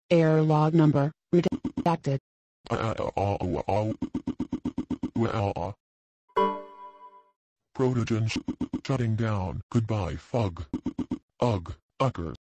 Error log number, redacted. Protogen shutting down. Goodbye, Fug. Ugh, ucker.